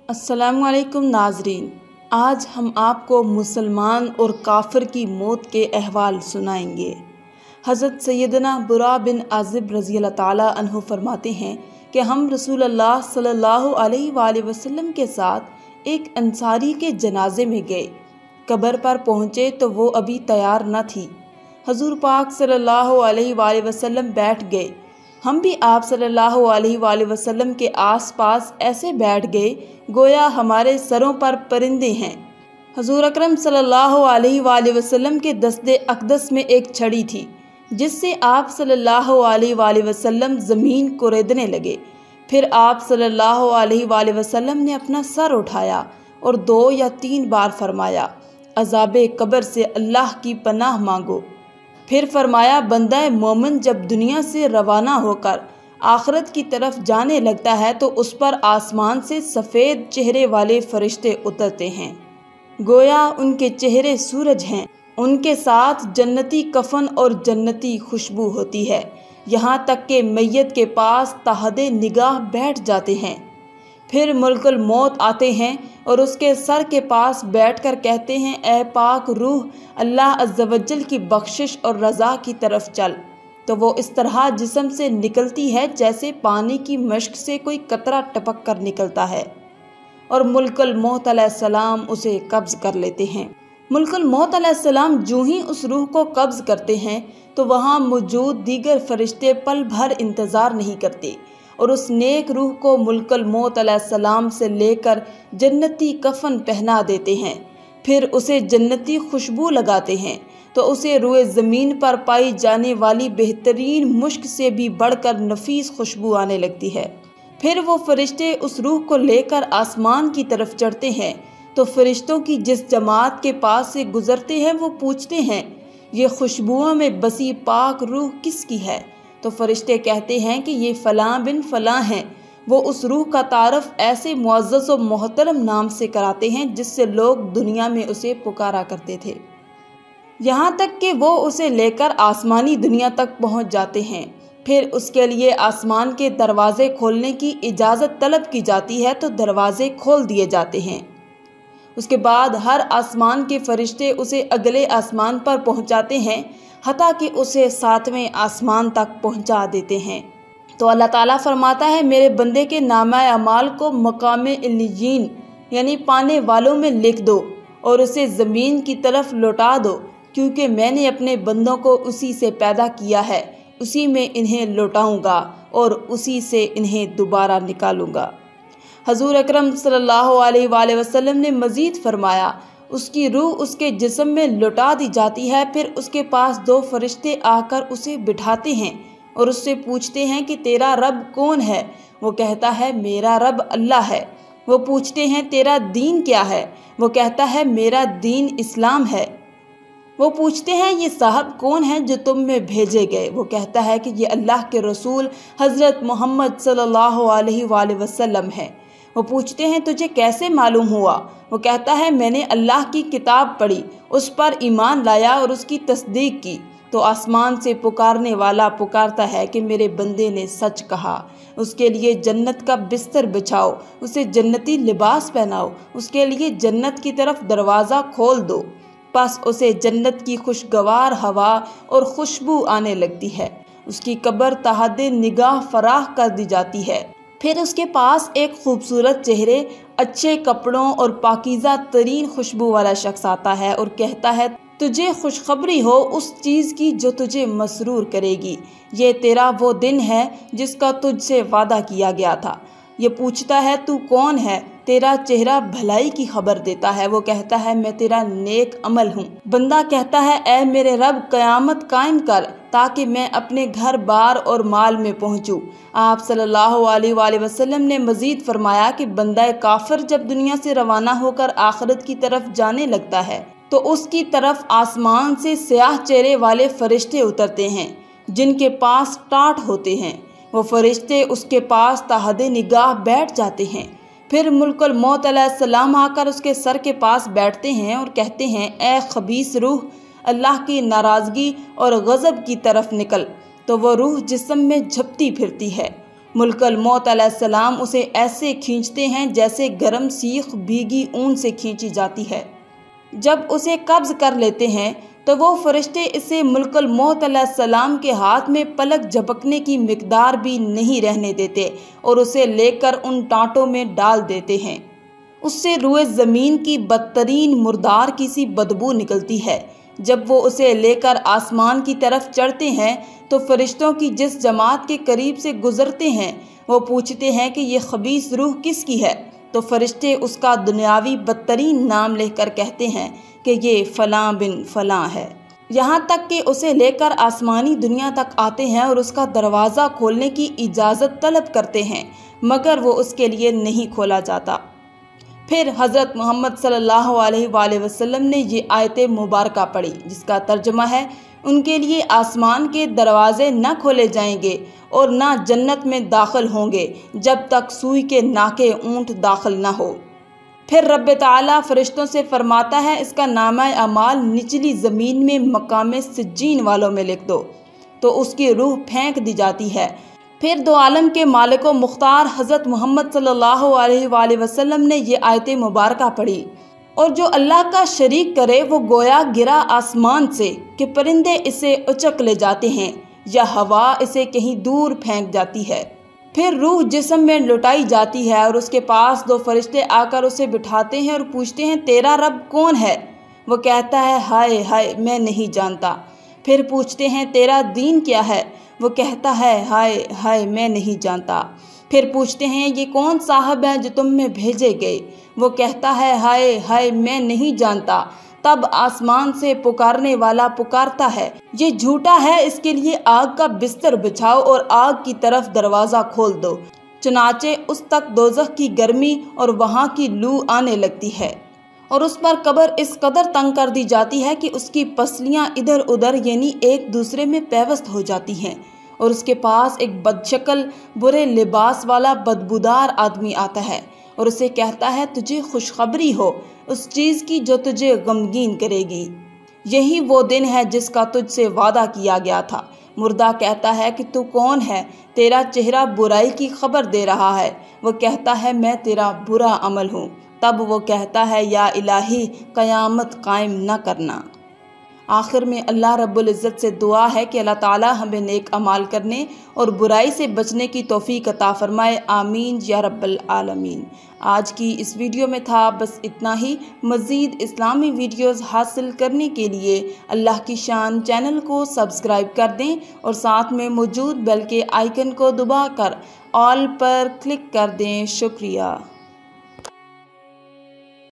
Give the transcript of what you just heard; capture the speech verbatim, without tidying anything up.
अस्सलामुअलैकुम नाजरीन, आज हम आपको मुसलमान और काफिर की मौत के अहवाल सुनाएंगे। हज़रत सैयदना बुरा बिन आज़िब रज़ी अल्लाह ताला अन्हु फरमाते हैं कि हम रसूलुल्लाह सल्लल्लाहु अलैहि वसल्लम के साथ एक अंसारी के जनाजे में गए। कब्र पर पहुँचे तो वो अभी तैयार न थी। हजूर पाक सल्लल्लाहु अलैहि वसल्लम बैठ गए। हम भी आप सल्लल्लाहु अलैहि वसल्लम के आसपास ऐसे बैठ गए गोया हमारे सरों पर परिंदे हैं। हजूर अकरम सल्लल्लाहु अलैहि वसल्लम के दस्ते अक़दस में एक छड़ी थी जिससे आप सल्लल्लाहु अलैहि वसल्लम ज़मीन को रेदने लगे। फिर आप सल्लल्लाहु अलैहि वसल्लम ने अपना सर उठाया और दो या तीन बार फरमाया, अज़ाबे कब्र से अल्लाह की पनाह मांगो। फिर फरमाया, बंदा मोमिन जब दुनिया से रवाना होकर आखिरत की तरफ जाने लगता है तो उस पर आसमान से सफ़ेद चेहरे वाले फरिश्ते उतरते हैं, गोया उनके चेहरे सूरज हैं। उनके साथ जन्नती कफन और जन्नती खुशबू होती है, यहाँ तक कि मैयत के पास ताहदे निगाह बैठ जाते हैं। फिर मुल्कुल मौत आते हैं और उसके सर के पास बैठकर कहते हैं, ए पाक रूह, अल्लाह अज़्ज़वजल की बख्शिश और रज़ा की तरफ चल। तो वो इस तरह जिस्म से निकलती है जैसे पानी की मश्क से कोई कतरा टपक कर निकलता है, और मुल्कुल मौत अलैहिस्सलाम उसे कब्ज़ कर लेते हैं। मुल्कुल मौत अलैहिस्सलाम जो ही उस रूह को कब्ज़ करते हैं तो वहाँ मौजूद दीगर फरिश्ते पल भर इंतज़ार नहीं करते और उस नेक रूह को मुल्कुल मौत अलैहिस्सलाम से लेकर जन्नती कफन पहना देते हैं। फिर उसे जन्नती खुशबू लगाते हैं तो उसे रुए ज़मीन पर पाई जाने वाली बेहतरीन मुश्क से भी बढ़कर नफीस खुशबू आने लगती है। फिर वो फरिश्ते उस रूह को लेकर आसमान की तरफ चढ़ते हैं तो फरिश्तों की जिस जमात के पास से गुजरते हैं वो पूछते हैं, ये खुशबुओं में बसी पाक रूह किसकी है? तो फरिश्ते कहते हैं कि ये फ़लाँ बिन फ़लाँ हैं। वो उस रूह का तारफ़ ऐसे मुअज़्ज़ज़ और मोहतरम नाम से कराते हैं जिससे लोग दुनिया में उसे पुकारा करते थे, यहाँ तक कि वो उसे लेकर आसमानी दुनिया तक पहुँच जाते हैं। फिर उसके लिए आसमान के दरवाज़े खोलने की इजाज़त तलब की जाती है तो दरवाज़े खोल दिए जाते हैं। उसके बाद हर आसमान के फरिश्ते उसे अगले आसमान पर पहुँचाते हैं, हता कि उसे सातवें आसमान तक पहुंचा देते हैं। तो अल्लाह ताला फरमाता है, मेरे बंदे के नामा अमाल को मकामे इल्लियीन यानी पाने वालों में लिख दो और उसे ज़मीन की तरफ लौटा दो, क्योंकि मैंने अपने बंदों को उसी से पैदा किया है, उसी में इन्हें लौटाऊंगा और उसी से इन्हें दोबारा निकालूंगा। हजूर अकरम सल्लल्लाहु अलैहि वसल्लम ने मज़ीद फरमाया, उसकी रूह उसके जिस्म में लौटा दी जाती है। फिर उसके पास दो फरिश्ते आकर उसे बिठाते हैं और उससे पूछते हैं कि तेरा रब कौन है? वो कहता है, मेरा रब अल्लाह है। वो पूछते हैं, तेरा दीन क्या है? वो कहता है, मेरा दीन इस्लाम है। वो पूछते हैं, ये साहब कौन है जो तुम में भेजे गए? वो कहता है कि ये अल्लाह के रसूल हज़रत मोहम्मद सल्लल्लाहु अलैहि वसल्लम है। वो पूछते हैं, तुझे कैसे मालूम हुआ? वो कहता है, मैंने अल्लाह की किताब पढ़ी, उस पर ईमान लाया और उसकी तस्दीक की। तो आसमान से पुकारने वाला पुकारता है कि मेरे बंदे ने सच कहा, उसके लिए जन्नत का बिस्तर बिछाओ, उसे जन्नती लिबास पहनाओ, उसके लिए जन्नत की तरफ दरवाज़ा खोल दो। बस उसे जन्नत की खुशगवार हवा और खुशबू आने लगती है। उसकी कब्र ताहदे निगाह फराह कर दी जाती है। फिर उसके पास एक खूबसूरत चेहरे, अच्छे कपड़ों और पाकीज़ा तरीन खुशबू वाला शख्स आता है और कहता है, तुझे खुशखबरी हो उस चीज़ की जो तुझे मसरूर करेगी। ये तेरा वो दिन है जिसका तुझसे वादा किया गया था। ये पूछता है, तू कौन है? तेरा चेहरा भलाई की खबर देता है। वो कहता है, मैं तेरा नेक अमल हूँ। बंदा कहता है, ए मेरे रब, क़यामत कायम कर ताकि मैं अपने घर बार और माल में पहुँचूँ। आप सल्लल्लाहु अलैहि वसल्लम ने मज़ीद फरमाया कि बंदा काफिर जब दुनिया से रवाना होकर आखिरत की तरफ जाने लगता है तो उसकी तरफ आसमान से स्याह चेहरे वाले फरिश्ते उतरते हैं जिनके पास टाट होते हैं। वो फरिश्ते उसके पास ताहदे निगाह बैठ जाते हैं। फिर मुल्कुल मौत अलैहिस्सलाम आकर उसके सर के पास बैठते हैं और कहते हैं, ए खबीस रूह, अल्लाह की नाराज़गी और गज़ब की तरफ निकल। तो वह रूह जिस्म में झपटी फिरती है। मुल्कल मौत अलैहिस्सलाम उसे ऐसे खींचते हैं जैसे गर्म सीख भीगी ऊन से खींची जाती है। जब उसे कब्ज़ कर लेते हैं तो वो फरिश्ते इसे मुल्कल मौत अलैहिस्सलाम के हाथ में पलक झपकने की मिकदार भी नहीं रहने देते और उसे लेकर उन टाँटों में डाल देते हैं। उससे रूए ज़मीन की बदतरीन मुर्दार की सी बदबू निकलती है। जब वो उसे लेकर आसमान की तरफ चढ़ते हैं तो फरिश्तों की जिस जमात के करीब से गुजरते हैं वो पूछते हैं कि ये खबीस रूह किसकी है, तो फरिश्ते उसका दुनियावी बदतरीन नाम लेकर कहते हैं कि ये फ़लाँ बिन फ़लाँ है। यहाँ तक कि उसे लेकर आसमानी दुनिया तक आते हैं और उसका दरवाज़ा खोलने की इजाज़त तलब करते हैं, मगर वो उसके लिए नहीं खोला जाता। फिर हज़रत मोहम्मद सल्लल्लाहु अलैहि वसल्लम ने ये आयत मुबारका पढ़ी, जिसका तर्जुमा है, उनके लिए आसमान के दरवाज़े न खोले जाएंगे और न जन्नत में दाखिल होंगे जब तक सूई के नाके ऊँट दाखिल न हो। फिर रब्ब ताला फरिश्तों से फरमाता है, इसका नामा अमाल निचली ज़मीन में मकाम सिज्जीन वालों में लिख दो, तो उसकी रूह फेंक दी जाती है। फिर दो आलम के मालिक व मुख्तार हज़रत मोहम्मद सल्लल्लाहु अलैहि वसल्लम ने ये आयत मुबारका पढ़ी, और जो अल्लाह का शरीक करे वो गोया गिरा आसमान से कि परिंदे इसे उचक ले जाते हैं या हवा इसे कहीं दूर फेंक जाती है। फिर रूह जिस्म में लुटाई जाती है और उसके पास दो फरिश्ते आकर उसे बिठाते हैं और पूछते हैं, तेरा रब कौन है? वो कहता है, हाय हाय मैं नहीं जानता। फिर पूछते हैं, तेरा दीन क्या है? वो कहता है, हाय हाय मैं नहीं जानता। फिर पूछते हैं, ये कौन साहब है जो तुम में भेजे गए? वो कहता है, हाय हाय मैं नहीं जानता। तब आसमान से पुकारने वाला पुकारता है, ये झूठा है, इसके लिए आग का बिस्तर बिछाओ और आग की तरफ दरवाज़ा खोल दो। चुनाचे उस तक दोज़ख की गर्मी और वहाँ की लू आने लगती है और उस पर कब्र इस कदर तंग कर दी जाती है कि उसकी पसलियाँ इधर उधर यानी एक दूसरे में पेवस्त हो जाती हैं और उसके पास एक बदशक्ल बुरे लिबास वाला बदबूदार आदमी आता है और उसे कहता है, तुझे खुशखबरी हो उस चीज़ की जो तुझे गमगीन करेगी। यही वो दिन है जिसका तुझसे वादा किया गया था। मुर्दा कहता है कि तू कौन है? तेरा चेहरा बुराई की खबर दे रहा है। वो कहता है, मैं तेरा बुरा अमल हूँ। तब वो कहता है, या इलाही क़यामत कायम न करना। आखिर में अल्लाह रब्बुल इज़्ज़त से दुआ है कि अल्लाह ताला हमें नेक अमाल करने और बुराई से बचने की तौफीक अता फरमाए। आमीन या रब्बल आलमीन। आज की इस वीडियो में था बस इतना ही। मज़ीद इस्लामी वीडियोस हासिल करने के लिए अल्लाह की शान चैनल को सब्सक्राइब कर दें और साथ में मौजूद बेल के आइकन को दबाकर ऑल पर क्लिक कर दें। शुक्रिया।